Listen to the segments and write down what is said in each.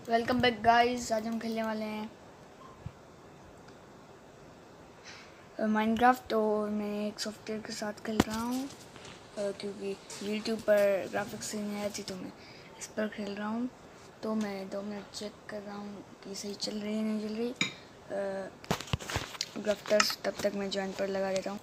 Welcome back guys. आज हम खेलने वाले हैं माइनक्राफ्ट। और मैं एक सॉफ्टवेयर के साथ खेल रहा हूँ क्योंकि यूट्यूब पर ग्राफिक्स नहीं आती तो मैं इस पर खेल रहा हूँ। तो मैं 2 मिनट चेक कर रहा हूँ कि सही चल रही है नहीं चल रही। ग्राफ्टर्स तब तक मैं ज्वाइन पर लगा देता हूँ।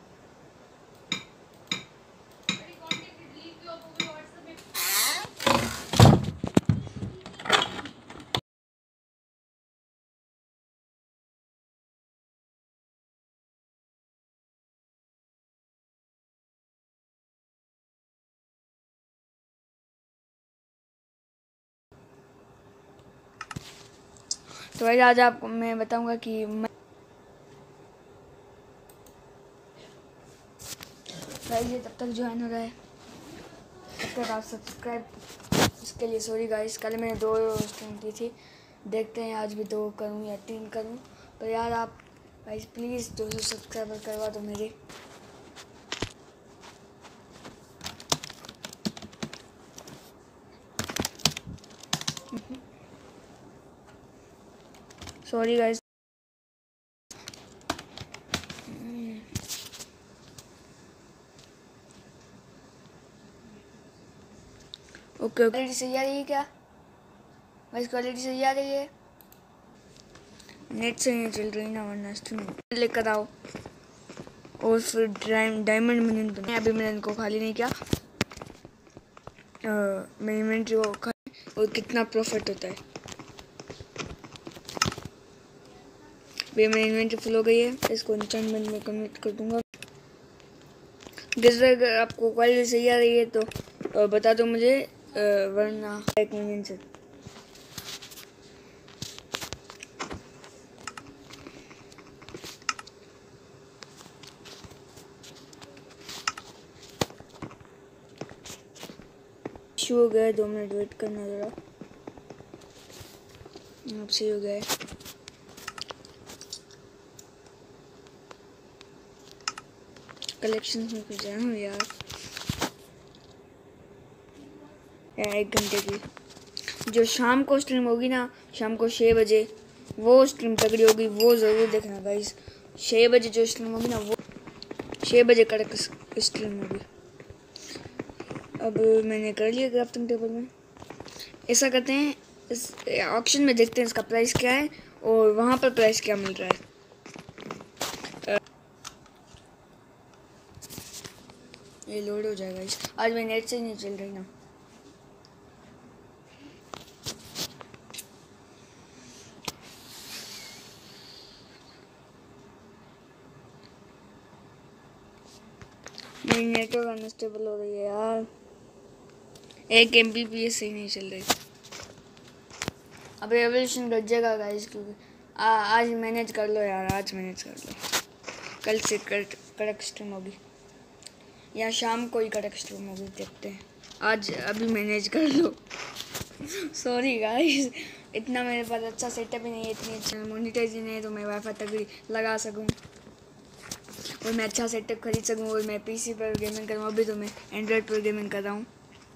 तो भाई आज आपको मैं बताऊंगा कि गाइस ये तब तक ज्वाइन हो रहा है तब तक आप सब्सक्राइब। इसके लिए सॉरी गाइस, कल मैंने 2 स्ट्रीम की थी, देखते हैं आज भी 2 करूँ या 3 करूँ। तो यार आप गाइस प्लीज़ 200 सब्सक्राइबर करवा दो मेरे। Sorry guys. ओके क्वालिटी सही आ रही है क्या गाइस? क्वालिटी सही आ रही है? नेट से नहीं चल रही ना, वरना स्ट्रीम लेकर आओ और फिर डायमंड मिनट बने। अभी मैंने इनको खाली नहीं किया, मैं इन्वेंट्री को खाली और कितना प्रॉफिट होता है। अभी मेरी इन्वेंट्री फुल हो गई है, इसको एन्चेंटमेंट में कन्वर्ट कर दूंगा। जैसे अगर आपको क्वालिटी सही आ रही है तो बता दो मुझे, वरना 1 मिनट से इशू हो गया। 2 मिनट वेट करना ज़रा। अब सही हो गया है। कलेक्शन में कर जाए हूँ यार 1 घंटे की जो शाम को स्ट्रीम होगी ना, शाम को 6 बजे वो स्ट्रीम तगड़ी होगी, वो ज़रूर देखना गाइस। 6 बजे जो स्ट्रीम होगी ना, वो 6 बजे कड़क स्ट्रीम होगी। अब मैंने कर लिया क्राफ्टिंग टेबल में। ऐसा करते हैं, इस ऑक्शन में देखते हैं इसका प्राइस क्या है और वहाँ पर प्राइस क्या मिल रहा है। ये लोड हो जाएगा इस। आज मैं नेट से नहीं चल रही ना। मेरी नेटवर्क अनस्टेबल हो रही है यार। 1 Mbps सही नहीं चल रही। अब रेवोल्यूशन घट जाएगा गाइस, क्योंकि आज मैनेज कर लो यार, आज मैनेज कर लो। कल से कड़क स्ट्रीम होगी या शाम को ही कड़क स्ट्रीम होगी, देखते हैं। आज अभी मैनेज कर लो। सॉरी गाइस, इतना मेरे पास अच्छा सेटअप ही नहीं है, इतनी अच्छा मोनिटाइज नहीं है तो मैं वाईफाई तक लगा सकूँ और मैं अच्छा सेटअप खरीद सकूँ और मैं पीसी पर गेमिंग करूँ। अभी तो मैं एंड्रॉयड पर गेमिंग कर रहा हूँ।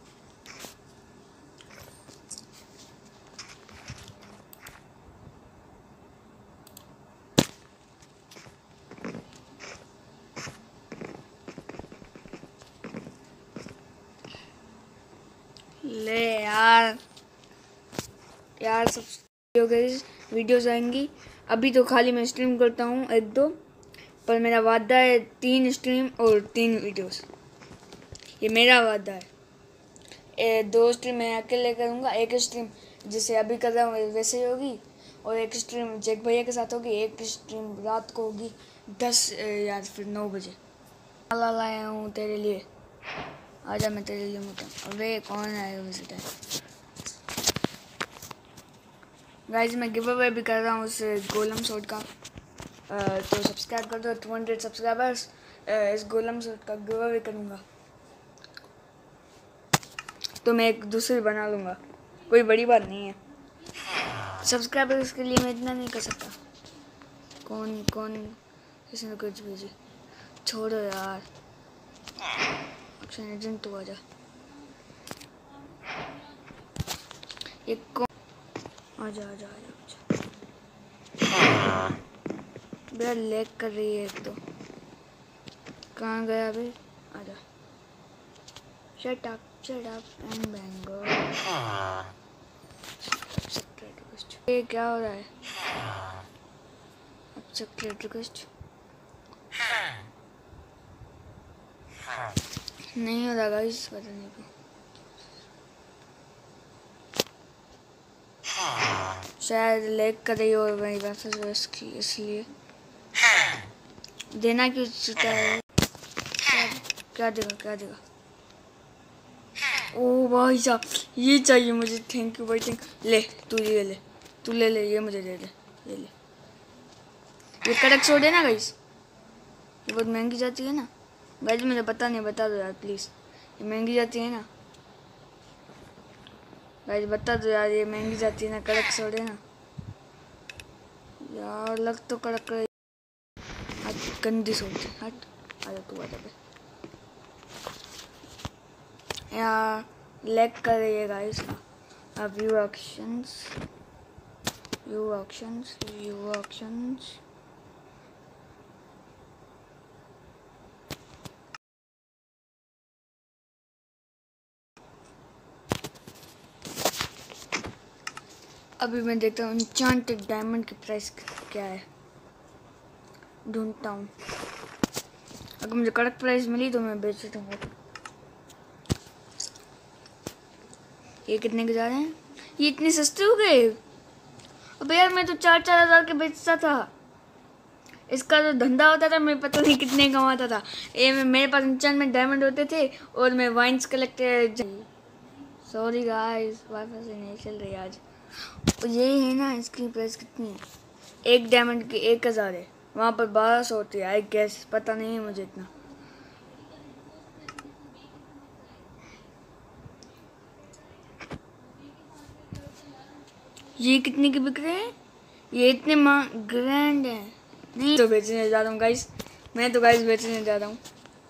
ले यार सब वीडियोस आएंगी। अभी तो खाली मैं स्ट्रीम करता हूँ 1-2, पर मेरा वादा है 3 स्ट्रीम और 3 वीडियोस। ये मेरा वादा है। 2 स्ट्रीम मैं अकेले करूँगा, 1 स्ट्रीम जैसे अभी कर रहा हूँ वैसे ही होगी, और 1 स्ट्रीम जैक भैया के साथ होगी। 1 स्ट्रीम रात को होगी 10 या फिर 9 बजे। माला लाया हूँ तेरे लिए, आजा मैं तेरे लिए मोटा। अबे कौन आया वैसे? गाइस मैं गिव अवे भी कर रहा हूँ उस गोलम शॉट का, तो सब्सक्राइब कर दो। 200 सब्सक्राइबर्स इस गोलम शॉट का गिव अवे करूँगा, तो मैं एक दूसरी बना लूँगा, कोई बड़ी बात नहीं है। सब्सक्राइबर्स के लिए मैं इतना नहीं कर सकता। कौन किसी ने कुछ भेजी, छोड़ो यार। ऑप्शन एजेंट तो आजा। ये कौन आजा आजा आजा। बेटा लेग कर रही है एक तो। कहाँ गया बे? आजा। शट अप एंड बैंगो। ये क्या हो रहा है? एक्सेप्ट रिक्वेस्ट नहीं हो रहा गाइस, पता नहीं क्यों। शायद लेग कर रही हो मेरी वापस की, इसलिए। देना क्यों चाहता है? क्या देगा क्या देगा? ओ भाई साहब, ये चाहिए मुझे। थैंक यू भाई, थैंक। ले तू ये ले, तू ले ले, ये मुझे दे दे। ये ले, ये कड़क छोड़ देना गाइस। ये बहुत महंगी जाती है ना गाइस, मुझे पता नहीं, बता दो यार प्लीज़। ये महंगी जाती है ना गाइस, बता दो यार, ये महंगी जाती है ना। कड़क छोड़ देना यार, लग तो कड़क रही। हट गंदी सोच, हट। आजा तू आजा बे। यार लेग कर रही है guys. View options, view options, view options. अभी मैं देखता हूँ एन्चेंटेड डायमंड की प्राइस क्या है, ढूंढता हूँ। अगर मुझे कड़क प्राइस मिली तो मैं बेच दूँगा। ये कितने के जा रहे हैं? ये इतने सस्ते हो गए? अबे यार, मैं तो 4-4 हज़ार के बेचता था। इसका जो धंधा होता था, मैं पता नहीं कितने कमाता था। ये मेरे पास एन्चेंटमेंट डायमंड होते थे और मैं wines collect. Sorry guys, wifi से नहीं चल रही आज। ये है ना, इसकी प्राइस कितनी है? एक डायमंड की 1,000 है। वहाँ पर 1200 होती है आई गेस, पता नहीं है मुझे इतना। ये कितने के बिक रहे हैं? ये इतने ग्रैंड है। नहीं तो बेचने जा रहा हूँ गाइस, मैं तो गाइस बेचने जा रहा हूँ।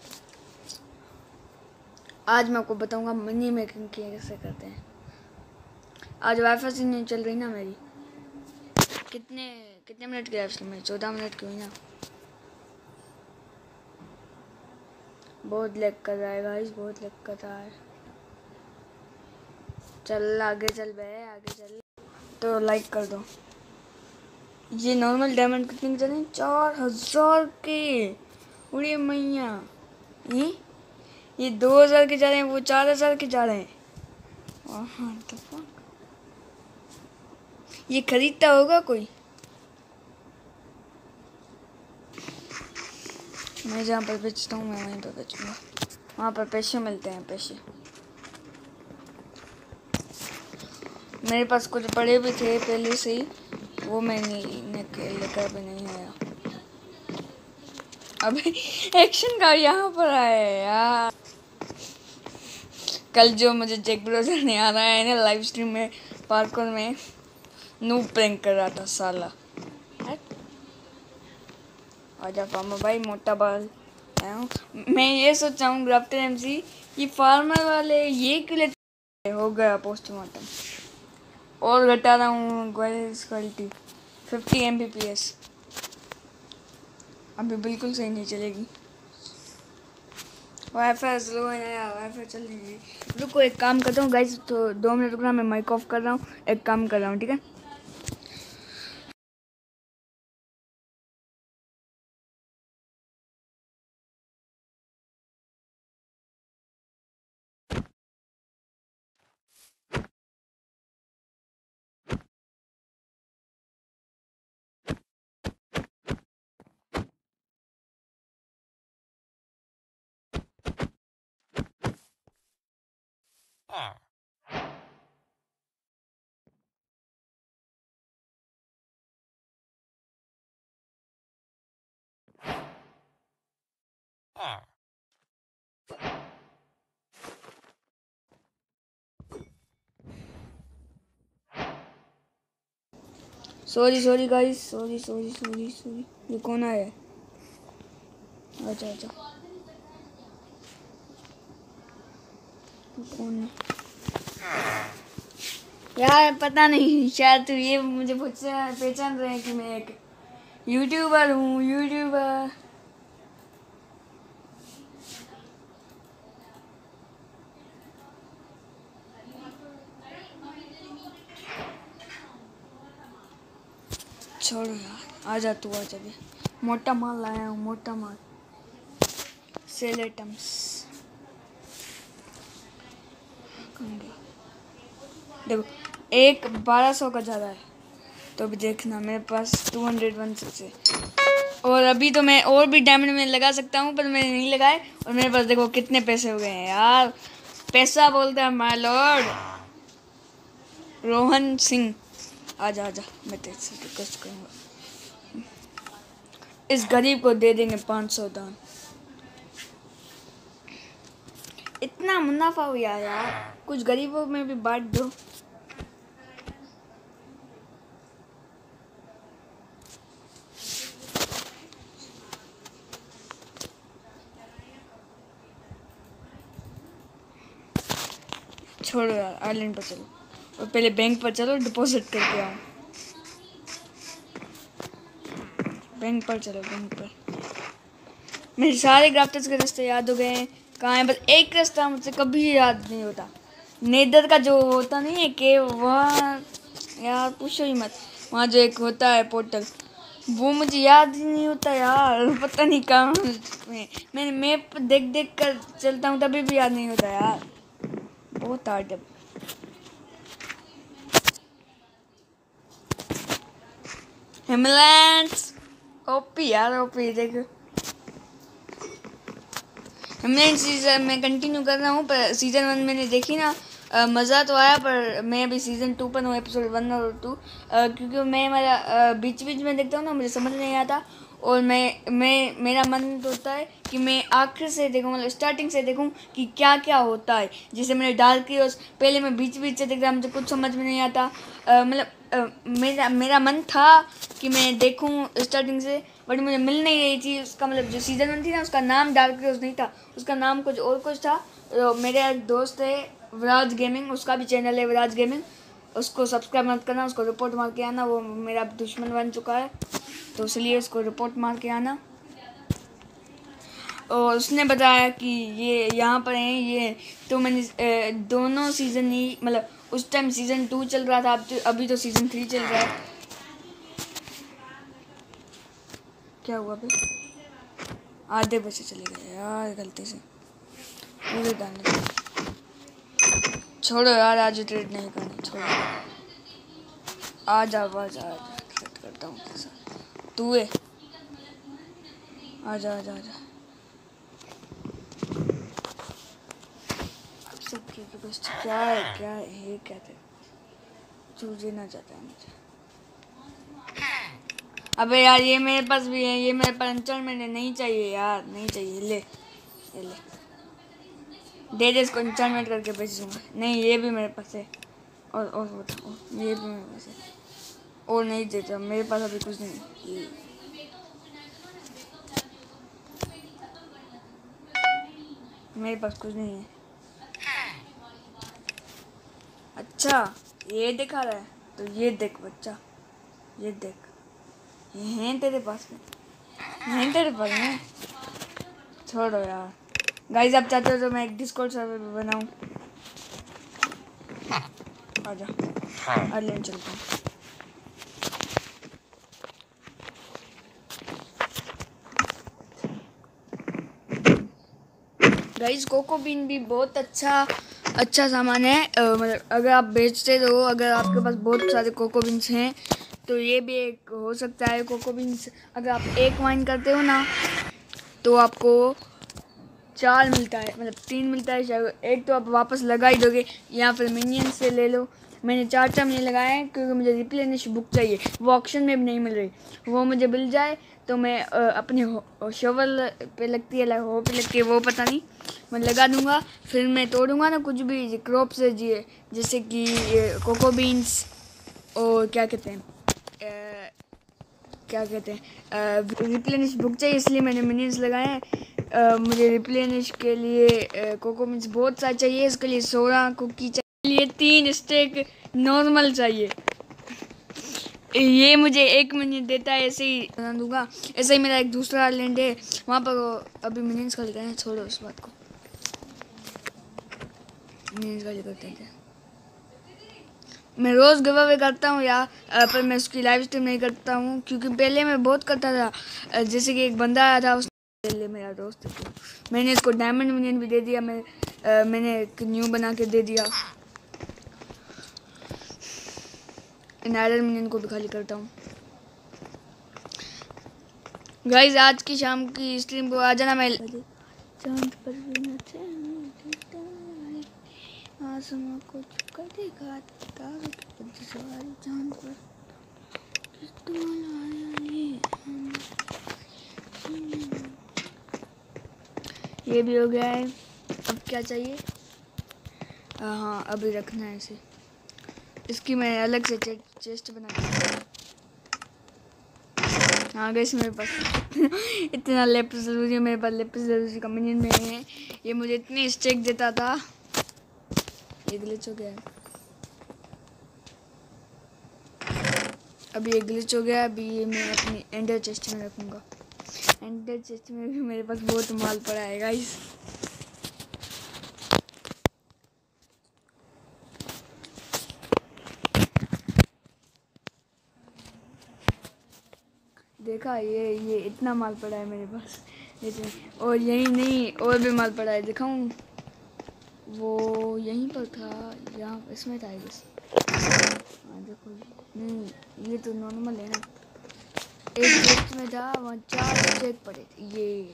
आज मैं आपको बताऊंगा मनी मेकिंग कैसे करते हैं। आज वाईफाई से नहीं चल रही ना मेरी। कितने कितने मिनट की लाइव स्ट्रीम है? 14 मिनट की हुई ना। बहुत लैग कर रहा है गाइस, बहुत लैग कर रहा है। चल आगे चल बे, आगे चल। तो लाइक कर दो। ये नॉर्मल डायमंड कितने के चले हैं? 4,000 के। उड़े मैया, ये 2,000 के जा रहे हैं, वो 4,000 के जा रहे हैं। तो ये खरीदता होगा कोई? मैं जहाँ पर बेचता हूँ मैं वहीं पर बेचूँगा। वहाँ पर पैसे मिलते हैं, पैसे। मेरे पास कुछ पड़े भी थे पहले से ही, वो मैं लेकर भी नहीं आया। अबे एक्शन का यहाँ पर आया यार। कल जो मुझे जैक ब्राउज़र ने आ रहा है ना लाइव स्ट्रीम में, पार्कोर में नूब प्रैंक कर रहा था साला। आजा फार्मर भाई, मोटा बाल आया हूँ। मैं ये सोचा हूँ ग्राफ्टर एमसी, ये फार्मर वाले ये क्यों लेते? हो गया पोस्टमार्टम। और घटा रहा हूँ क्वालिटी 50 Mbps। अभी बिल्कुल सही नहीं चलेगी। वाईफाई स्लो है यार, वाईफाई चल रही है। रुको एक काम करता हूँ गाइस, तो 2 मिनट रुकना, मैं माइक ऑफ कर रहा हूँ, एक काम कर रहा हूँ, ठीक है? Sorry guys, sorry. ये कौन आया है? अच्छा, कौन है? यार पता नहीं, शायद तो ये मुझे पहचान रहे हैं कि मैं एक यूट्यूबर हूँ, यूट्यूबर। छोड़ो यार, आजा तू आजा भी। मोटा माल लाया हूँ, मोटा माल। सेल आइटम्स देखो, एक 1200 का ज़्यादा है, तो अभी देखना मेरे पास 216 है। और अभी तो मैं और भी डायमंड में लगा सकता हूँ, पर मैंने नहीं लगाए। और मेरे पास देखो कितने पैसे हो गए हैं यार। पैसा बोलता है माय लॉर्ड रोहन सिंह। आजा आजा, मैं तेरे से रिक्वेस्ट करूँगा। इस गरीब को दे देंगे 500 दान। इतना मुनाफा हुआ यार, कुछ गरीबों में भी बांट दो। छोड़ो यार, आइलैंड पर चलो और पहले बैंक पर चलो, डिपॉजिट करके आओ। बैंक पर चलो, बैंक पर। मेरे सारे ग्राफ्टर्स के रास्ते याद हो गए हैं। कहाँ है? बस एक रास्ता मुझसे कभी याद नहीं होता। नेदर का जो होता नहीं है कि वहाँ, यार पूछो ही मत। वहाँ जो एक होता है पोर्टल, वो मुझे याद ही नहीं होता यार। पता नहीं कहाँ में। मैंने मैप देख देख कर चलता हूँ, तभी भी याद नहीं होता यार। बहुत हार्ड है। हिमलैंड्स ओपी यार, ओपी देखो। हिमलैंड सीजन मैं कंटिन्यू कर रहा हूँ, पर सीज़न 1 मैंने देखी ना, मज़ा तो आया। पर मैं अभी सीज़न 2 पर हूँ, एपिसोड 1 और 2। क्योंकि मैं मेरा बीच बीच में देखता हूँ ना, मुझे समझ नहीं आता। और मेरा मन तो होता है कि मैं आखिर से देखूँ, मतलब स्टार्टिंग से देखूँ कि क्या क्या होता है। जैसे मैंने डार्क हीरोज़ पहले मैं बीच बीच से देख रहा, मुझे कुछ समझ में नहीं आता। मेरा मन था कि मैं देखूँ स्टार्टिंग से, बट मुझे मिल नहीं रही थी। उसका मतलब जो सीज़न 1 थी ना, उसका नाम डार्क हीरोज़ नहीं था, उसका नाम कुछ और कुछ था। तो मेरा एक दोस्त है विराज गेमिंग, उसका भी चैनल है विराज गेमिंग, उसको सब्सक्राइब मत करना, उसको रिपोर्ट मार के आना। वो मेरा दुश्मन बन चुका है, तो इसलिए उसको रिपोर्ट मार के आना। और उसने बताया कि ये यहाँ पर हैं ये। तो मैंने दोनों सीज़न ही, मतलब उस टाइम सीज़न 2 चल रहा था, अभी तो सीज़न 3 चल रहा है। क्या हुआ भाई? आधे बजे चले गए यार गलती से, पूरे डालने। छोड़ो यार, आज ट्रेड नहीं करनी, छोड़ो। आ जा ट्रेड करता हूँ तेरे साथ। तू है, आजा आजा आजा। अब सब बस क्या है क्या थे, चूजे ना जाता है मुझे। अबे यार ये मेरे पास भी है, ये मेरे पास अंचल में नहीं चाहिए यार, नहीं चाहिए। ले ये ले, दे दे इसको, इंस्टॉलमेंट करके भेज दूँगा। नहीं ये भी मेरे पास है। और बताओ, ये भी मेरे पास है। और नहीं देता, मेरे पास अभी कुछ नहीं। मेरे पास कुछ नहीं है। अच्छा ये दिखा रहा है, तो ये देख बच्चा, ये देख, ये हैं तेरे पास में, हैं तेरे पास में। छोड़ो यार। गाइस आप चाहते हो तो मैं एक डिस्कॉर्ड सर्वर भी बनाऊँ। आजा आइलैंड चलता हूँ। गाइस कोको बीन भी बहुत अच्छा सामान है। मतलब अगर आप बेचते हो, अगर आपके पास बहुत सारे कोको बीन्स हैं, तो ये भी एक हो सकता है। कोको बीन्स अगर आप एक माइन करते हो ना, तो आपको 4 मिलता है, मतलब 3 मिलता है शायद। एक तो आप वापस लगा ही दोगे, या फिर मिनियन से ले लो। मैंने 4 नहीं लगाए हैं, क्योंकि मुझे रिप्लेनिश बुक चाहिए, वो ऑक्शन में भी नहीं मिल रही। वो मुझे मिल जाए तो मैं अपने शोवल पे लगती है, हो पे लगती है, वो पता नहीं, मैं लगा दूंगा। फिर मैं तोड़ूंगा ना कुछ भी क्रॉप से, जैसे कि कोको बीन्स, और क्या कहते हैं रिप्लेनिश बुक चाहिए, इसलिए मैंने मिनियंस लगाए हैं। मुझे रिप्लेनिश के लिए कोको बीन्स बहुत सारे चाहिए, इसके लिए 16 कुकी चाहिए। लिए 3 स्टेक नॉर्मल चाहिए। ये मुझे 1 मिनट देता है, ऐसे ही बना दूंगा। ऐसे ही मेरा एक दूसरा आइलैंड है, वहाँ पर अभी मिनियंस खाली करना है। छोड़ो उस बात को, मिनियंस खाली करते हैं। मैं रोज़ गिव अवे करता हूँ यार, पर मैं उसकी लाइव स्ट्रीम नहीं करता हूँ, क्योंकि पहले मैं बहुत करता था। जैसे कि एक बंदा आया था, उसने पहले मेरा दोस्त है, तो मैंने इसको डायमंड मिनियन भी दे दिया। मैंने एक न्यू बना के दे दिया। आयरन मिनियन को भी खाली करता हूँ। गाइस आज की शाम की स्ट्रीम को आ जाना। मैं चांद पर भी आसमां को चुका दिखाता सवारी चांद पर ये भी हो गया है। अब क्या चाहिए? हाँ अभी रखना है इसे। इसकी मैं अलग से चेस्ट बना। हाँ गैस मेरे पास इतना लेपिस ज़रूरी है, मेरे पास लेपिस ज़रूरी का मिनियन में है। ये मुझे इतनी स्टेक देता था। ये ग्लिच हो गया है। अभी ये ग्लिच हो गया। अभी ये मैं अपनी एंडर चेस्ट में रखूँगा। एंडर चेस्ट में भी मेरे पास बहुत माल पड़ा है गाइस। देखा, ये इतना माल पड़ा है मेरे पास। जैसे और यही नहीं, और भी माल पड़ा है। दिखाऊँ? वो यहीं पर था, यहाँ इसमें था बस। हाँ देखो, नहीं ये तो नॉर्मल है ना। एक चेस्ट में था, वहाँ 4 स्टेक पड़े थे। ये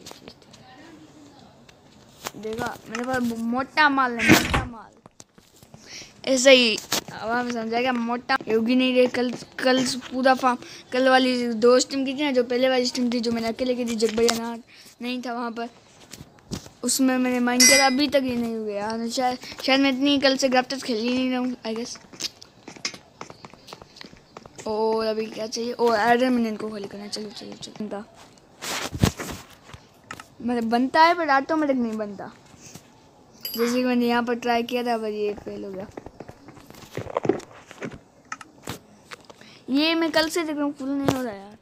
देखा, मेरे पास मोटा माल है, मोटा माल। ऐसा ही हवा में समझाएगा मोटा योगी नहीं रहे। कल पूरा फार्म, कल वाली 2 स्ट्रीम की थी ना, जो पहले वाली स्ट्रीम थी, जो मैंने अकेले की थी, जग भैया ना नहीं था वहाँ पर, उसमें मैंने माइंड किया। अभी तक ये नहीं हुआ यार। शायद मैं इतनी कल से ग्राफ्टर्स खेल ही नहीं रहा हूँ आई गेस। और अभी क्या चाहिए? और आयरन मिनियन को खाली करना। चलो चलो चलो। मतलब बनता है पर ऑटोमेटिक नहीं बनता। जैसे कि मैंने यहाँ पर ट्राई किया था, पर ये फेल हो गया। ये मैं कल से देख रहा हूँ, फुल नहीं हो रहा यार।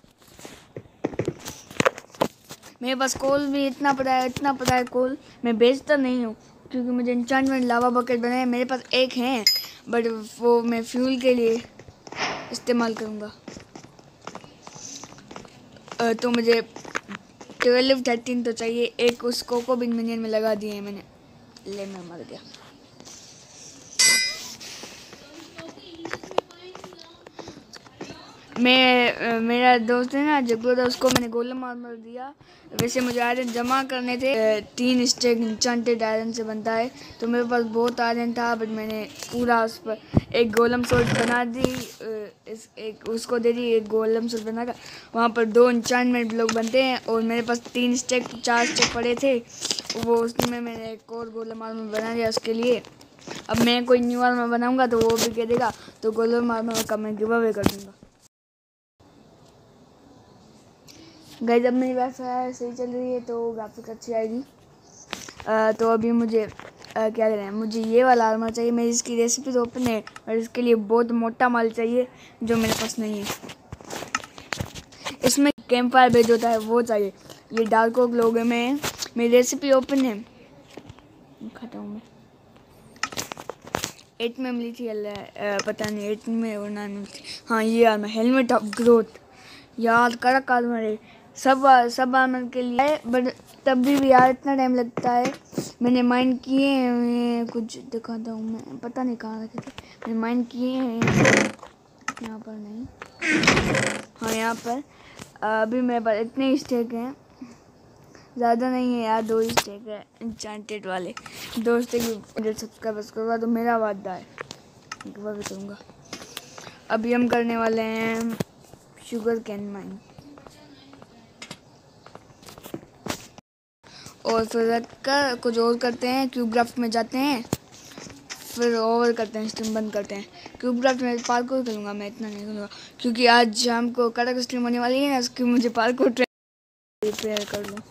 मेरे पास कोल भी इतना पड़ा है कोल। मैं बेचता नहीं हूँ, क्योंकि मुझे एन्चेंटमेंट लावा बकेट बनाए। मेरे पास एक है, बट वो मैं फ्यूल के लिए इस्तेमाल करूँगा। तो मुझे 12-13 तो चाहिए। एक उस कोको बिन मिनियन में लगा दिए मैंने। ले मैं मर गया। मेरा दोस्त है ना जगलो था, उसको मैंने गोलम आर्मर दिया। वैसे मुझे आयरन जमा करने थे। 3 स्टेक इंचेंटेड आयरन से बनता है, तो मेरे पास बहुत आयरन था, बट मैंने पूरा उस पर एक गोलम सोल्ड बना दी। एक उसको दे दी, एक गोलम सोल्ड बनाकर। वहाँ पर 2 इंचेंटमेंट ब्लॉक बनते हैं, और मेरे पास 3 स्टेक 4 स्टेक पड़े थे। वो उसमें मैंने एक और गोलम आर्मर बना दिया उसके लिए। अब मैं कोई न्यू आर्मर बनाऊँगा तो वो भी कह देगा, तो गोलम आर्मर का मैं गिव अवे कर दूँगा। गाइस अब मेरी वाईफाई सही चल रही है, तो ग्राफिक्स अच्छी आएगी। तो अभी मुझे क्या लेना है? मुझे ये वाला आर्मर चाहिए। मेरी इसकी रेसिपी तो ओपन है, और इसके लिए बहुत मोटा माल चाहिए, जो मेरे पास नहीं है। इसमें कैंप फायर बेज होता है, वो चाहिए। ये डार्क ओक लोगे में मेरी रेसिपी ओपन है। खाता हूँ मैं। 8 में मिली थी, पता नहीं 8 में और 9 में थी। हाँ ये आर्मर, हेलमेट ऑफ ग्रोथ यार, कड़क आर्मर है। सब आर्मर के लिए, बट तब भी यार इतना टाइम लगता है। मैंने माइंड किए हैं, कुछ दिखाता हूँ मैं, पता नहीं कहाँ रखे थे। मैंने माइंड किए हैं, यहाँ पर नहीं, हाँ यहाँ पर। अभी मेरे पास इतने ही स्टेक हैं, ज़्यादा नहीं है यार। 2 ही स्टेक है एन्चेंटेड वाले। 2 स्टेक भी सब्सक्राइबर्स करवा तो मेरा वादा है, वह भी करूँगा। अभी हम करने वाले हैं शुगर कैन माइन, और फिर रख कर कुछ और करते हैं। क्यूब ग्राफ्ट में जाते हैं, फिर ओवर करते हैं, स्ट्रीम बंद करते हैं। क्यूब ग्राफ्ट में पार्कोर करूँगा मैं, इतना नहीं करूँगा, क्योंकि आज शाम को कड़क स्ट्रीम होने वाली है ना, उसकी मुझे पार्कोर प्रिपेयर कर लूँ।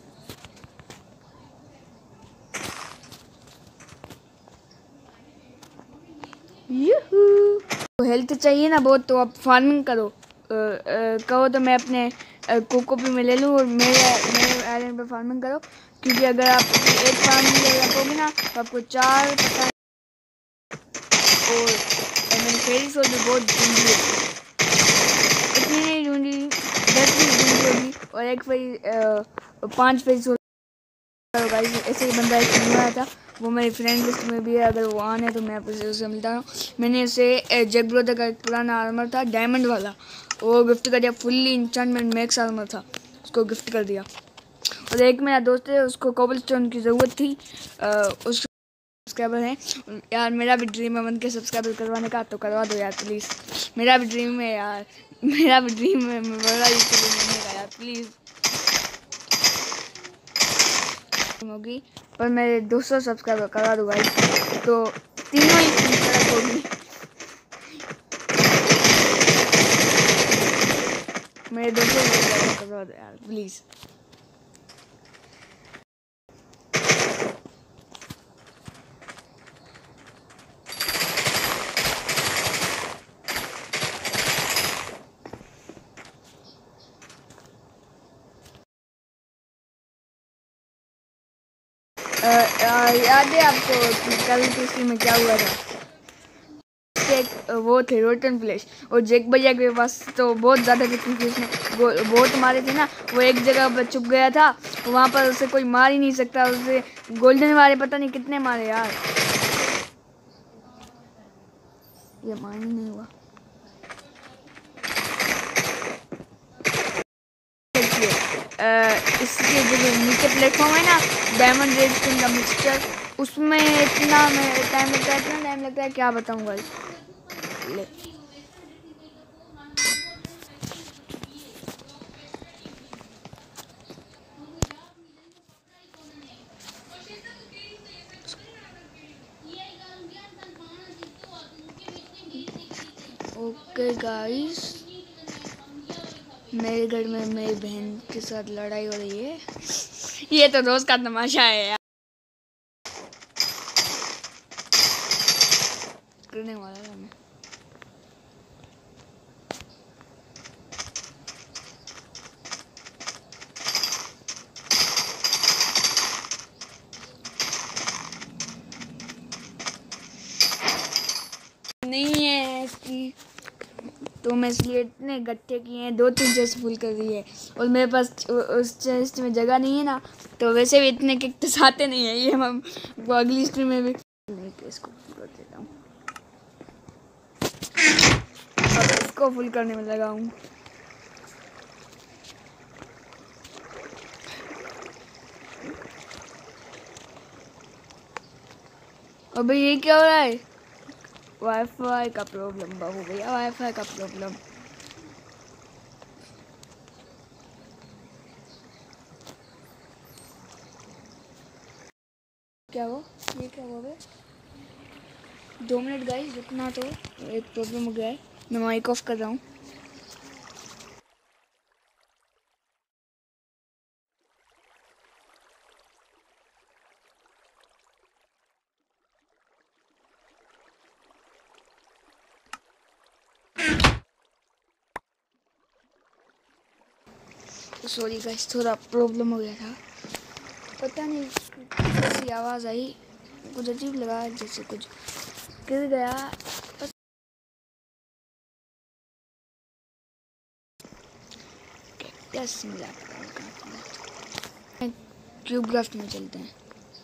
यूहू। तो हेल्थ चाहिए ना बहुत, तो आप फार्मिंग करो। कहो तो मैं अपने कोको भी मैं ले लूँ और मेरे आइलैंड पे फार्मिंग करो, क्योंकि अगर आप एक फार्मिंग रखोगे ना तो आपको 4 पता। और मैंने फेरी सोल भी बहुत ढूंढी है, इतनी नहीं ढूंढी, 10 भी ढूंढी होगी, और 5 फेरी सोल। गाइस ऐसे ही बंदा एक न्यू आया था, वो मेरी फ्रेंड लिस्ट में भी है, अगर वो आने तो मैं आपसे उससे मिलता हूँ। मैंने उसे जैक ब्रोदर का एक पुराना आर्मर था डायमंड वाला, वो गिफ्ट कर दिया। फुल्ली इंचांटमेंट मैक्स आर्मर था, उसको गिफ्ट कर दिया। और एक मेरा दोस्त है, उसको कोबलस्टोन की ज़रूरत थी, उस सब्सक्राइबर है यार। मेरा भी ड्रीम है 1 के सब्सक्राइबर करवाने का, तो करवा दो यार प्लीज़। मेरा भी ड्रीम है यार, मेरा भी ड्रीम है मैं बड़ा यूट्यूबर बनने का यार, प्लीज़। होगी पर मेरे 200 सब्सक्राइबर करा दूंगा, तो तीनों ही सड़क होगी। मेरे 200 सब्सक्राइबर करवा दो यार प्लीज़। याद है आपको कल किसी में क्या हुआ था? वो थे रोटन फ्लैश, और जैक भैया के पास तो बहुत ज़्यादा थे, क्योंकि उसने बहुत मारे थे ना। वो एक जगह पर छुप गया था, वहाँ पर उसे कोई मार ही नहीं सकता। उसे गोल्डन वाले पता नहीं कितने मारे यार, ये मार ही नहीं हुआ। इसके जो नीचे प्लेटफॉर्म है ना, डायमंड रेडस्टोन का मिक्सचर, उसमें इतना टाइम लगता है क्या बताऊँगा। ले ओके गाइस, मेरे घर में मेरी बहन के साथ लड़ाई हो रही है। ये तो दोस्त का तमाशा है यार, करने वाला था मैं। नहीं है इसकी, तो मैं इसलिए इतने गट्ठे किए हैं, 2-3 चेस्ट फुल कर दी है, और मेरे पास उस चेस्ट में जगह नहीं है ना, तो वैसे भी इतने कैक्टस आते नहीं है। ये हम वो अगली स्ट्रीम में भी नहीं, तो इसको फुल कर देता हूँ, अब इसको फुल करने में लगा हूँ। अबे ये क्या हो रहा है? वाईफाई का प्रॉब्लम हो गया, वाईफाई का प्रॉब्लम। क्या हो, ये क्या हो गया? 2 मिनट गाइस रुकना, तो एक प्रॉब्लम हो गया है, मैं माइक ऑफ कर रहा हूँ। सॉरी गाइस, थोड़ा प्रॉब्लम हो गया था, पता नहीं कैसी आवाज़ आई, कुछ अजीब लगा, जैसे कुछ गिर गया। यस मिला, क्यूब क्राफ्ट में चलते हैं।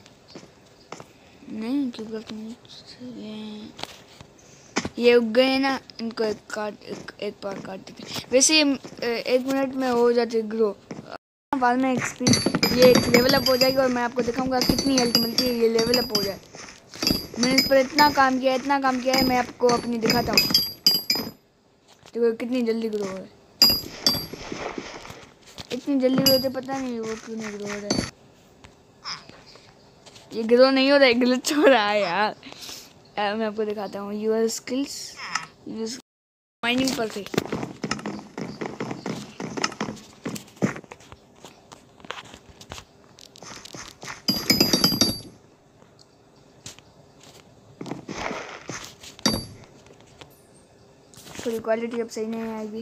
नहीं क्यूब क्राफ्ट में ये उग गए हैं ना, इनको एक बार काट देते हैं। वैसे ये 1 मिनट में हो जाते ग्रो, बाद में ये लेवल अप हो जाएगा, और मैं आपको दिखाऊंगा कितनी हेल्थ मिलती है ये लेवल अप हो जाए। मैंने इस पर इतना काम किया है, मैं आपको अपनी दिखाता हूँ। देखो कितनी जल्दी ग्रो है, इतनी जल्दी ग्रो होते, पता नहीं वो क्यों नहीं ग्रो हो रहा है। ये ग्रो नहीं हो रहा है, ग्लिच हो रहा है यार। मैं आपको दिखाता हूँ, यूर स्किल्स माइनिंग पर थे। थोड़ी क्वालिटी अब सही नहीं आएगी।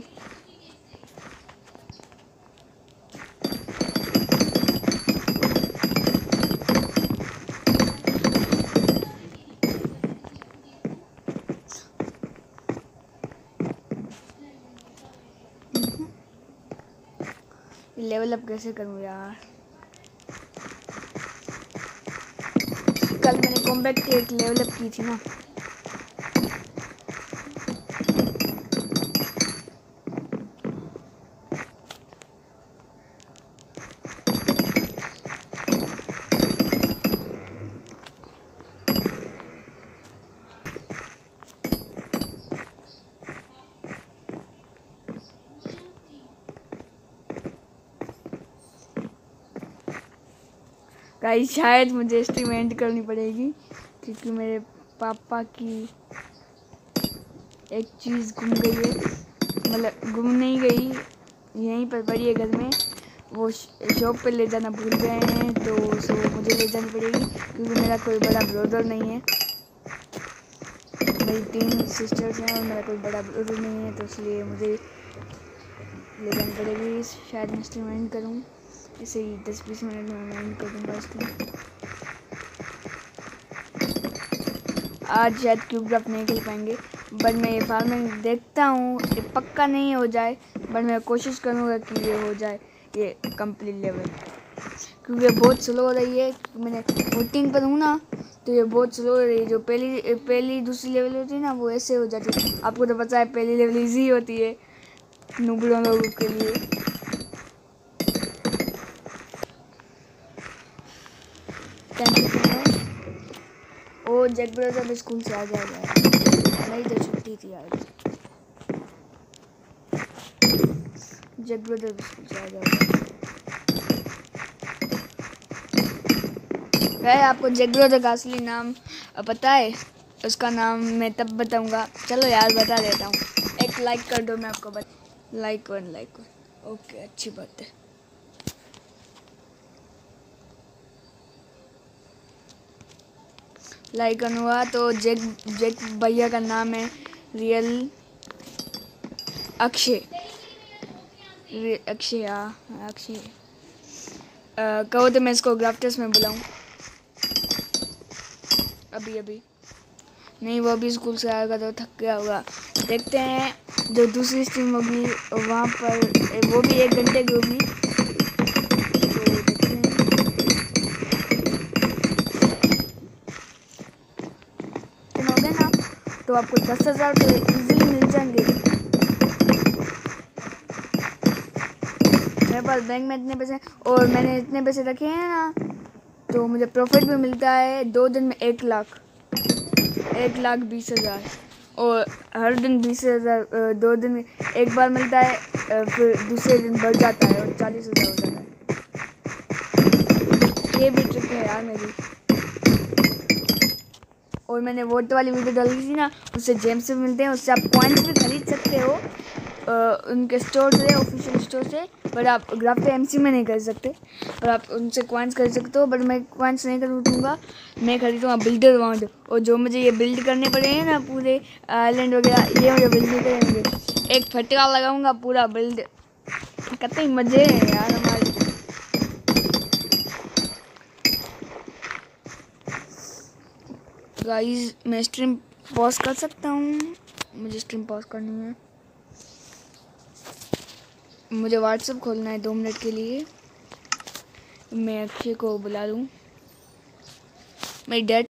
लेवल अप कैसे करूँ यार? कल मैंने कॉम्बैट की एक लेवल अप की थी ना। गाइस शायद मुझे स्ट्रीम एंड करनी पड़ेगी क्योंकि मेरे पापा की एक चीज़ गुम गई है, मतलब गुम नहीं गई, यहीं पर पड़ी है घर में। वो शॉप पे ले जाना भूल गए हैं, तो सो मुझे ले जानी पड़ेगी क्योंकि मेरा कोई बड़ा ब्रदर नहीं है। मेरी 3 सिस्टर्स हैं और मेरा कोई बड़ा ब्रदर नहीं है, तो इसलिए मुझे ले जानी पड़ेगी। शायद मैं स्ट्रीम एंड करूँ, इसे ही 10-20 मिनट में मैं एंड कर दूँगा स्ट्रीम। आज शायद क्यूबक्राफ्ट नहीं खेल पाएंगे, बट मैं ये फार्मिंग देखता हूँ, ये पक्का नहीं हो जाए, बट मैं कोशिश करूँगा कि ये हो जाए, ये कंप्लीट लेवल, क्योंकि बहुत स्लो हो रही है। मैंने 14 पर हूँ ना, तो ये बहुत स्लो हो रही है। जो पहली दूसरी लेवल होती है ना, वो ऐसे हो जाती है। आपको तो पता है पहली लेवल ईजी होती है नूबड़ों लोगों के लिए। ओ जैक ब्रदर स्कूल से आ जाएगा, नहीं तो छुट्टी थी आज। जैक ब्रदर स्कूल से आ जाएगा। वह आपको जैक ब्रदर का असली नाम पता है? उसका नाम मैं तब बताऊंगा। चलो यार बता देता हूँ, एक लाइक कर दो, मैं आपको लाइक वन। ओके, अच्छी बात है। लाइक हुआ तो जैक भैया का नाम है रियल अक्षय। अक्षय कहो तो मैं इसको ग्राफ्टर्स में बुलाऊं अभी। नहीं, वो भी स्कूल से आएगा तो थक गया होगा। देखते हैं जो दूसरी स्ट्रीम होगी वहाँ पर, वो भी 1 घंटे की होगी, तो देखते हैं। हो गए ना, तो आपको 10,000 तो इजीली मिल जाएंगे। मेरे पास बैंक में इतने पैसे, और मैंने इतने पैसे रखे हैं ना, तो मुझे प्रॉफिट भी मिलता है 2 दिन में 1 लाख, 1,20,000। और हर दिन 20,000, 2 दिन में एक बार मिलता है, फिर दूसरे दिन बढ़ जाता है और 40,000 हो जाता है। ये भी ट्रिक है यार मेरी। और मैंने वोट वाली वीडियो डाली थी ना, उससे जेम्स भी मिलते हैं, उससे आप कॉइन्स भी खरीद सकते हो उनके स्टोर से, ऑफिशियल स्टोर से। पर आप ग्राफ्ट एमसी में नहीं कर सकते, पर आप उनसे कॉइन्स खरीद सकते हो। बट मैं कॉइन्स नहीं खरीदूँगा, मैं खरीदूँगा बिल्डर वाउंड। और जो मुझे ये बिल्ड करने पड़े हैं ना पूरे आइलैंड वगैरह, ये मुझे बिल्ड नहीं करेंगे। एक फटका लगाऊंगा, पूरा बिल्ड। कितने मज़े हैं यार हमारे। गाइस मैं स्ट्रीम पॉज कर सकता हूँ? मुझे स्ट्रीम पॉज करनी है, मुझे व्हाट्सएप खोलना है 2 मिनट के लिए। मैं अक्षय को बुला लूँ, मेरी डेट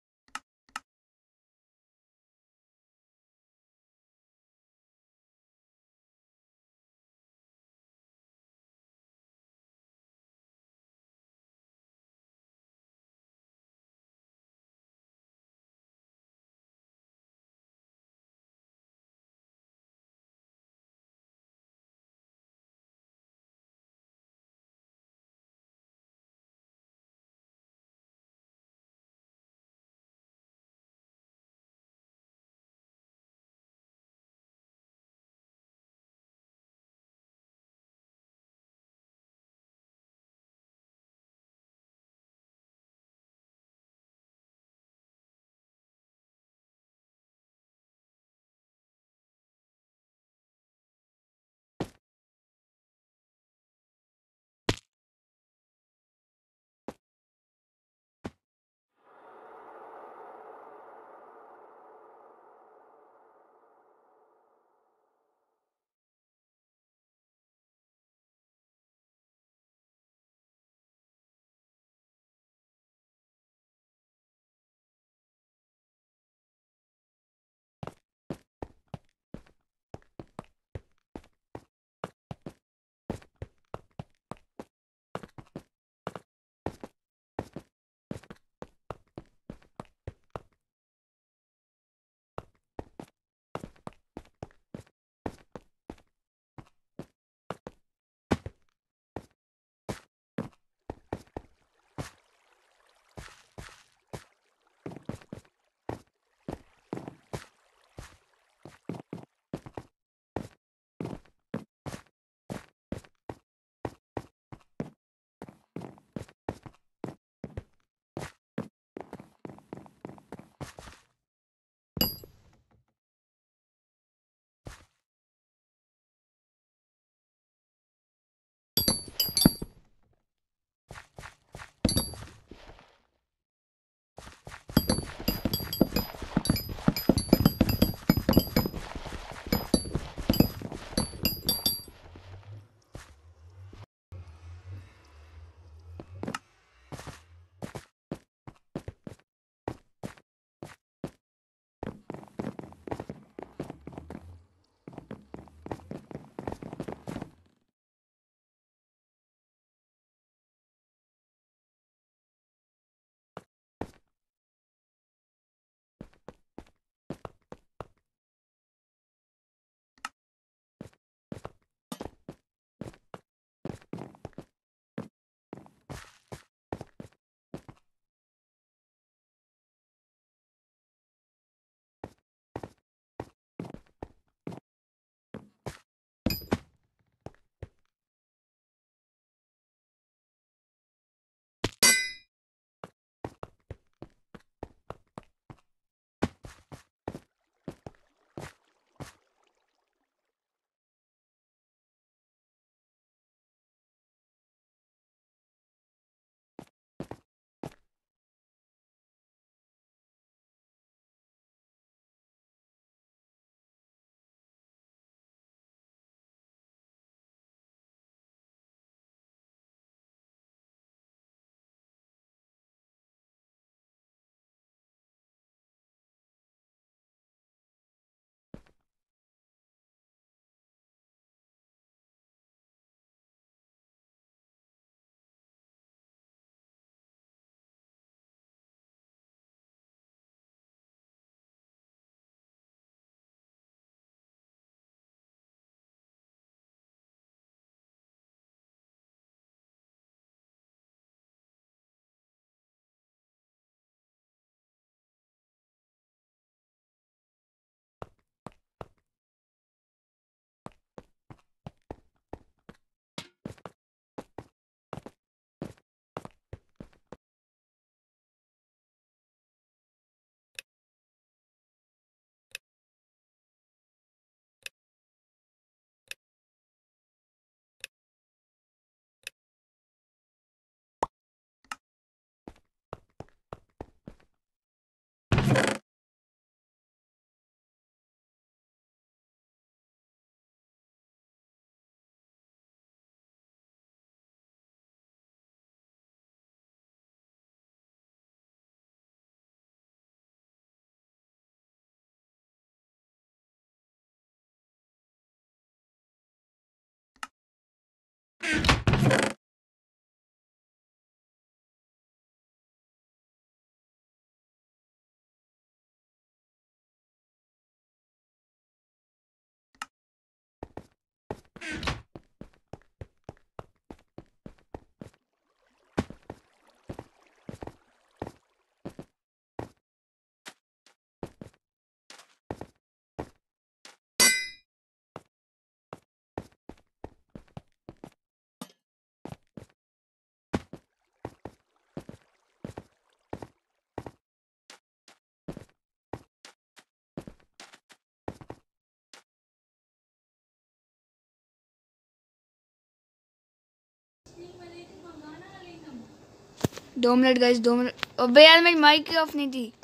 2 मिनट गाइस, 2 मिनट। अबे यार मेरी माइक ही ऑफ नहीं थी।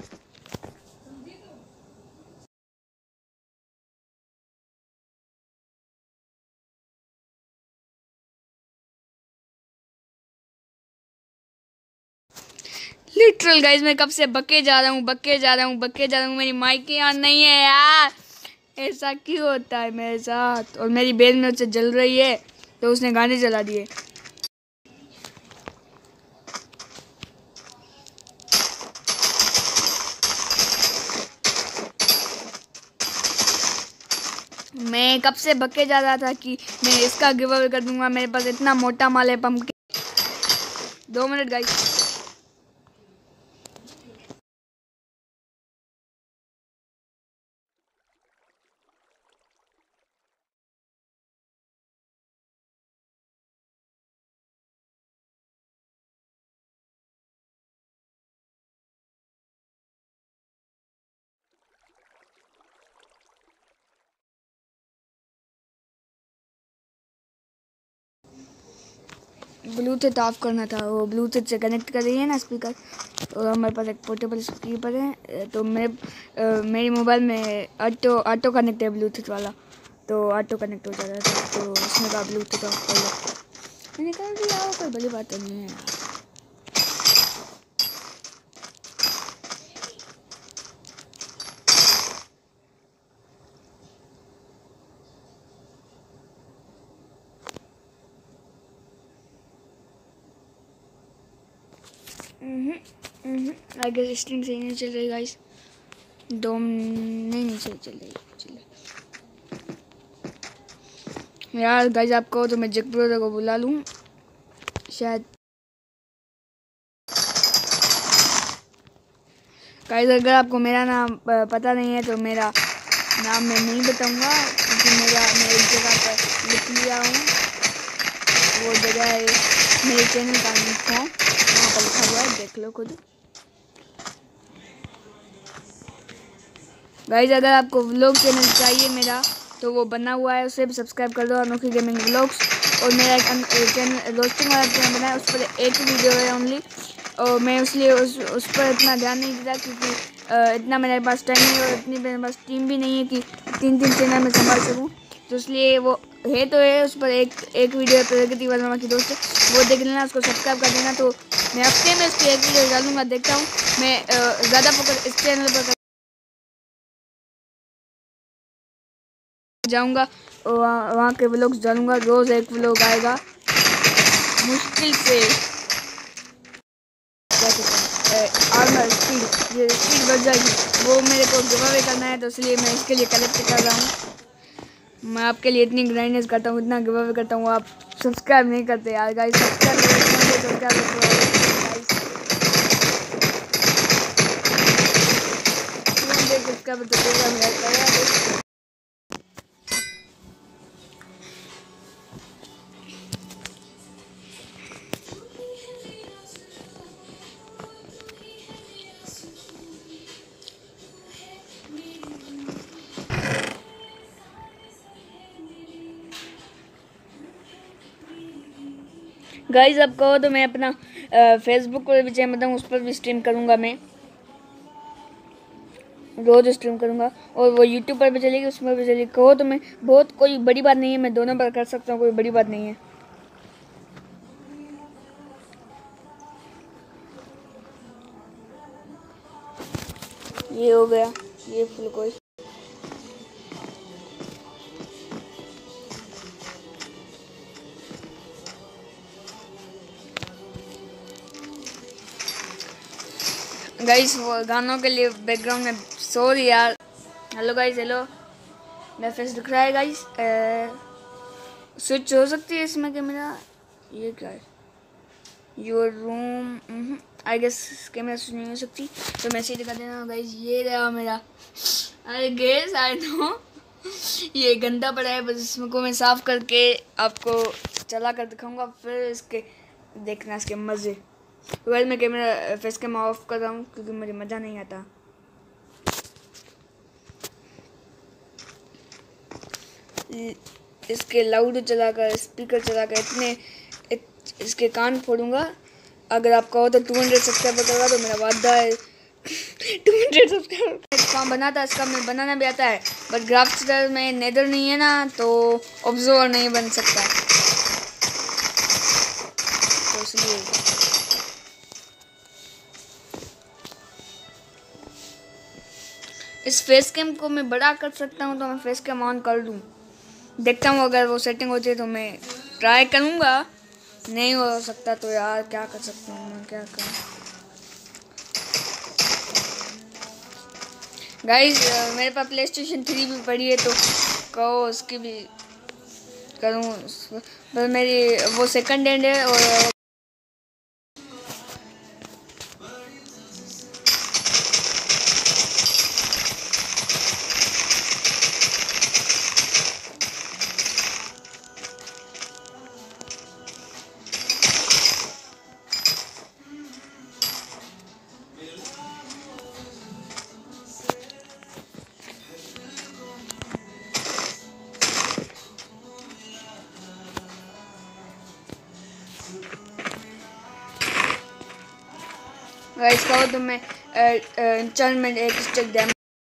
लिटरल गाइस मैं कब से बके जा रहा हूँ, मेरी माइक ही ऑन नहीं है यार। ऐसा क्यों होता है मेरे साथ? और मेरी बेल में उससे जल रही है तो उसने गाने जला दिए। मैं कब से बके जा रहा था कि मैं इसका गिव अवे कर दूंगा, मेरे पास इतना मोटा माल है pump. 2 minute guys. Bluetooth off करना था, वो ब्लूटूथ से कनेक्ट कर रही है ना स्पीकर। और हमारे पास एक पोर्टेबल स्पीकर है, तो मेरी मोबाइल में ऑटो कनेक्ट है ब्लूटूथ वाला, तो ऑटो कनेक्ट हो जाता था। तो उसने कहा ब्लूटूथ ऑफ कर लो। मैंने कहा कि आओ, कोई बड़ी बात नहीं है। आई गेस स्ट्रीम सही नहीं चल रही गाइस। नहीं सही चल रही। यार गाइस आपको तो मैं जैक ब्रदर को बुला लूँ शायद। गाइस अगर आपको मेरा नाम पता नहीं है तो मेरा नाम मैं नहीं बताऊंगा, क्योंकि मैं एक जगह पर लिख लिया हूँ। वो जगह है मेरे चैनल का नाम, वहाँ पर लिखा हुआ है, देख लो खुद। गाइस अगर आपको व्लॉग चैनल चाहिए मेरा तो वो बना हुआ है, उसे भी सब्सक्राइब कर दो, अनोखी गेमिंग व्लॉग्स। और मेरा एक चैनल रोस्टिंग वाला चैनल बना है, उस पर एक वीडियो है ओनली। और मैं इसलिए उस पर इतना ध्यान नहीं देता, क्योंकि इतना मेरे पास टाइम नहीं और इतनी मेरे पास टीम भी नहीं है कि 3 चैनल में संभाल सकूँ। तो इसलिए वो है तो है, उस पर एक वीडियो प्रगति वर्मा की दोस्त है, वो देख लेना, उसको सब्सक्राइब कर देना। तो मैं हफ्ते में उसकी एक वीडियो डालूंगा, देखता हूँ। मैं ज़्यादा फोकस इस चैनल पर जाऊंगा और वहाँ के व्लॉग्स डालूंगा। रोज़ एक व्लॉग आएगा मुश्किल से। आर्मर स्पीड बढ़ जाएगी, वो मेरे को गिव अवे करना है, तो इसलिए मैं इसके लिए कलेक्ट कर रहा हूँ। मैं आपके लिए इतनी ग्राइंडनेस करता हूँ, इतना गिव अवे करता हूँ, आप सब्सक्राइब नहीं करते यार गाइस। सब्सक्राइब गाइस आप कहो तो मैं अपना फेसबुक पर भी चैनल बताऊँ, उस पर भी स्ट्रीम करूँगा। मैं रोज़ स्ट्रीम करूँगा और वो यूट्यूब पर भी चलेगी, उसमें भी चलेगी। कहो तो मैं बहुत, कोई बड़ी बात नहीं है, मैं दोनों पर कर सकता हूँ, कोई बड़ी बात नहीं है। ये हो गया, ये फुल कोई। गाइस वो गानों के लिए बैकग्राउंड में सॉरी यार। हेलो गाइस, हेलो, मेरा फेस दिख रहा है गाइस। स्विच हो सकती है इसमें कैमरा। ये क्या है? Your room, I guess camera switch नहीं हो सकती, तो मैं दिखा देना गाइस। ये रहा मेरा, आई गेस आई नो ये गंदा पड़ा है, बस इसको मैं साफ करके आपको चला कर दिखाऊंगा, फिर इसके देखना इसके मज़े। तो मैं कैमरा फेस कैमरा ऑफ कर रहा हूँ क्योंकि मुझे मज़ा नहीं आता। इसके लाउड चलाकर, स्पीकर चलाकर इसके कान फोड़ूंगा अगर आप कहो तो 200 सब्सक्राइबर करवा दो, मेरा वादा है। 200 सब्सक्राइबर काम बनाता है इसका, मैं बनाना भी आता है, बट ग्राफ्टर में नेदर नहीं है ना, तो ऑब्जर्वर नहीं बन सकता, तो इसलिए इस फेस कैम को मैं बड़ा कर सकता हूँ, तो मैं फेस कैम ऑन कर दूँ। देखता हूँ अगर वो सेटिंग होती है तो मैं ट्राई करूँगा, नहीं हो सकता तो यार क्या कर सकता हूँ मैं, क्या करूँ गाइस। मेरे पास प्ले स्टेशन 3 भी पड़ी है, तो कहो उसकी भी करूँ, पर मेरी वो सेकंड हैंड है। और गाइस कहो तो मैं चल मैं एक स्टेक डैम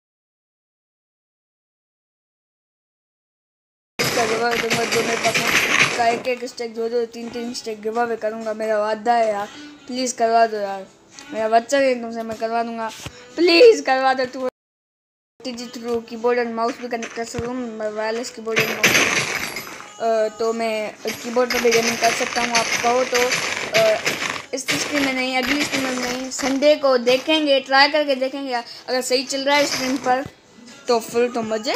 का गिवा दूंगा, जो मेरे पास है का एक स्टेक, दो तीन तीन स्टेक गिवा वे करूँगा, मेरा वादा है यार। प्लीज़ करवा दो यार, मेरा बच्चा है तुमसे, मैं करवा दूंगा, प्लीज़ करवा दो। To through keyboard and mouse भी कनेक्ट कर सकूँ, वायरलेस कीबोर्ड एंड माउस, तो मैं कीबोर्ड पर भी गेमिंग कर सकता हूँ। आप कहो तो इस स्क्रीन में नहीं, अगली स्क्रीन में नहीं, संडे को देखेंगे, ट्राई करके देखेंगे, अगर सही चल रहा है स्क्रीन पर तो फिर तो मजे।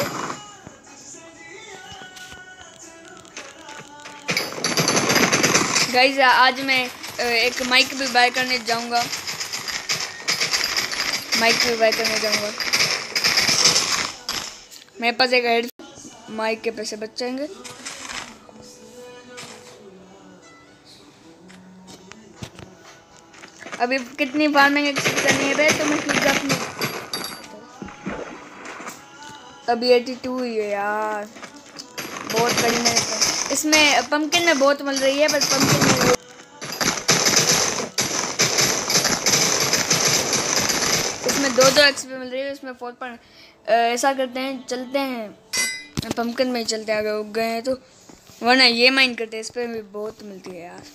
गाइज आज मैं एक माइक भी बाय करने जाऊंगा, मेरे पास एक हेड माइक के पैसे बच जाएंगे। अभी कितनी फार्मिंग एक्सेप्ट करनी है तो मैं क्यों अपनी, अभी 82 ही है यार, बहुत कड़ी मेहनत है। इसमें पंपकिन में बहुत मिल रही है, बस पंपकिन में इसमें दो एक्सपी मिल रही है, इसमें 4 पॉइंट। ऐसा करते हैं, चलते हैं पंपकिन में ही चलते हैं, अगर उग गए हैं तो, वरना ये माइंड करते हैं, इस पर भी बहुत मिलती है यार।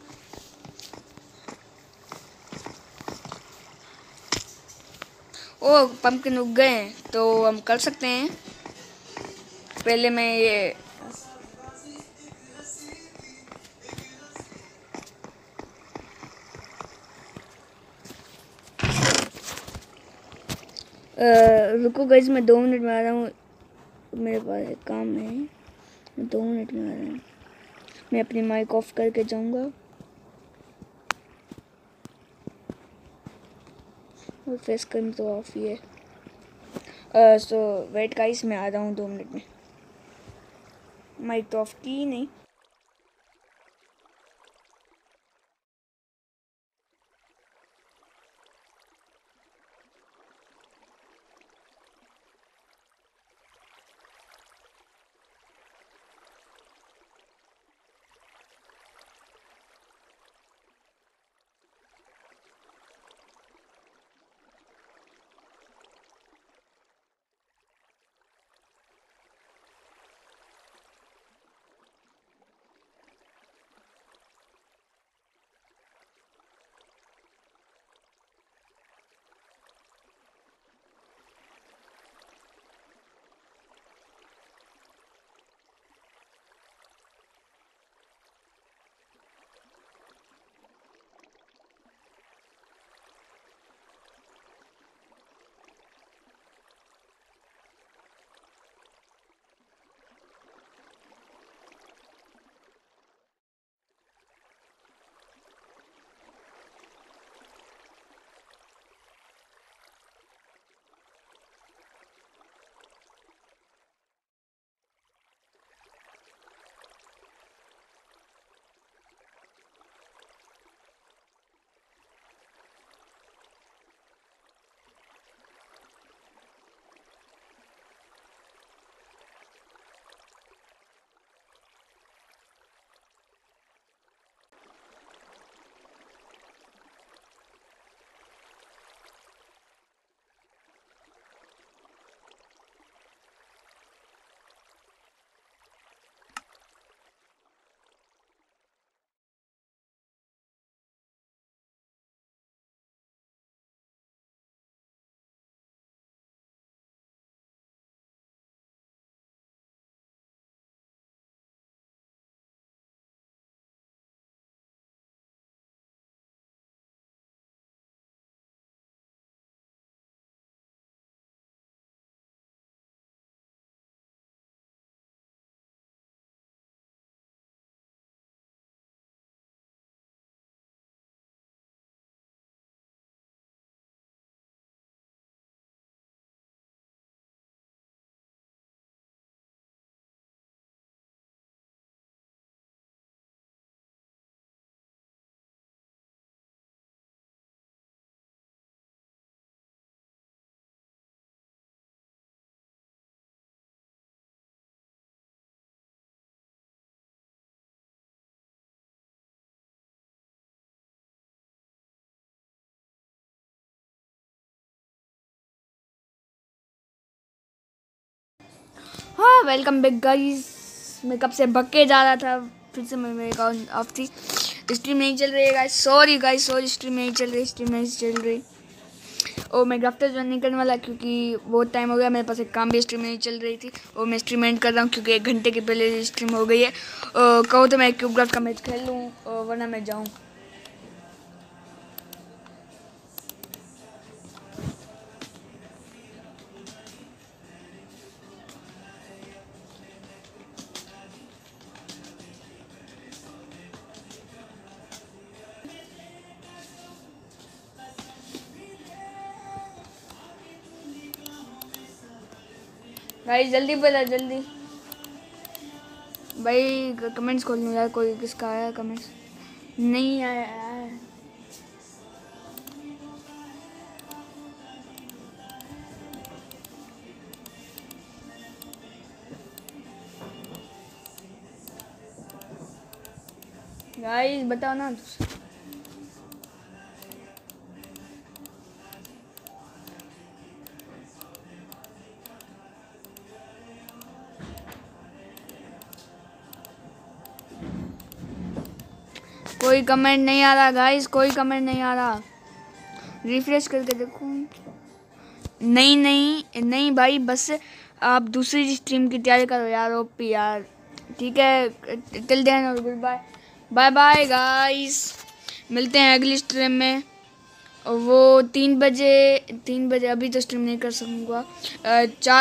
ओ पंपकिन उग गए हैं तो हम कर सकते हैं। पहले मैं ये रुको गाइस, मैं 2 मिनट में आ रहा हूँ, मेरे पास एक काम है, मैं 2 मिनट में आ रहा हूँ। मैं अपनी माइक ऑफ करके जाऊँगा, और फेस कैम तो ऑफ ही है। सो वेट गाइस, मैं आ रहा हूँ 2 मिनट में। माइक तो ऑफ की ही नहीं। हाँ वेलकम बैक गाइस। मैं कब से भग के जा रहा था, फिर से मेरे अकाउंट ऑफ थी, स्ट्रीम नहीं चल रही है guys. Sorry guys, sorry, stream नहीं चल रही। और मैं ग्राफ्टर ज्वाइन नहीं करने वाला क्योंकि बहुत टाइम हो गया, मेरे पास एक काम भी, स्ट्रीम नहीं चल रही थी। और मैं स्ट्रीम एंड कर रहा हूँ क्योंकि 1 घंटे के पहले स्ट्रीम हो गई है। कहो तो मैं क्यूब ग्राफ्ट का मैच खेल लूँ, वरना मैं जाऊँ। भाई जल्दी बोला, जल्दी भाई, कमेंट्स खोल लूँ यार। कोई किसका आया कमेंट्स? नहीं आया यार। गाइस बताओ ना। कोई कमेंट नहीं आ रहा गाइस, कोई कमेंट नहीं आ रहा। रिफ्रेश करके देखो। नहीं नहीं नहीं भाई, बस आप दूसरी स्ट्रीम की तैयारी करो यार। ओपी यार, ठीक है। टिल देन और good bye. Bye bye guys, मिलते हैं अगली स्ट्रीम में। वो 3 बजे, अभी तो स्ट्रीम नहीं कर सकूँगा। 4